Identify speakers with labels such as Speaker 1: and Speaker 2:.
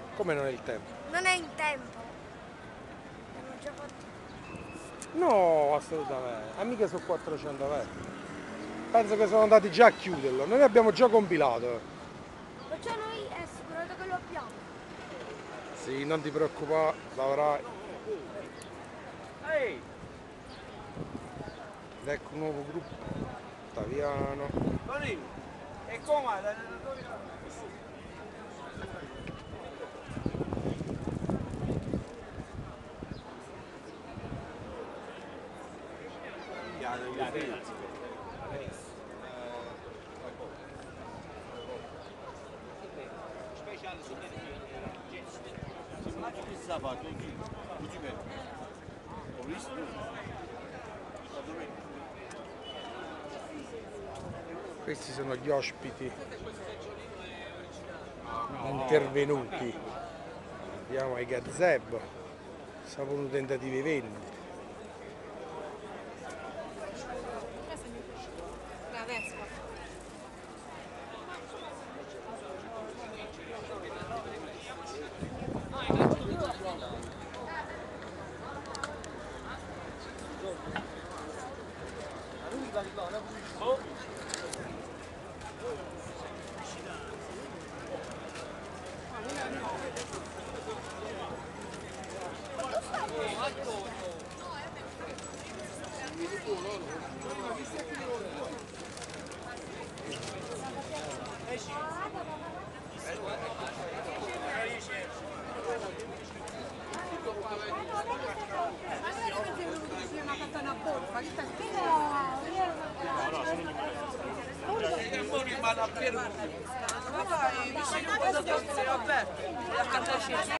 Speaker 1: Come non è il tempo?
Speaker 2: Non è in tempo. Abbiamo già fatto.
Speaker 1: No, assolutamente. Mica sono 400 metri. Penso che sono andati già a chiuderlo. Noi abbiamo già compilato.
Speaker 2: Perciò noi è assicurato che lo abbiamo.
Speaker 1: Sì, non ti preoccupare, l'avrai.
Speaker 3: Ehi!
Speaker 1: Ed ecco un nuovo gruppo. Taviano.
Speaker 3: Tony! E come?
Speaker 1: Questi sono gli ospiti intervenuti. Vediamo ai gazebo. Sono tentativi vendite.
Speaker 4: La Vespa.
Speaker 5: Ma vai, vicino a questo, vabbè,